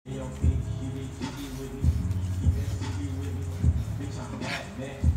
Keep it with me, keep it with me, bitch, I'm that.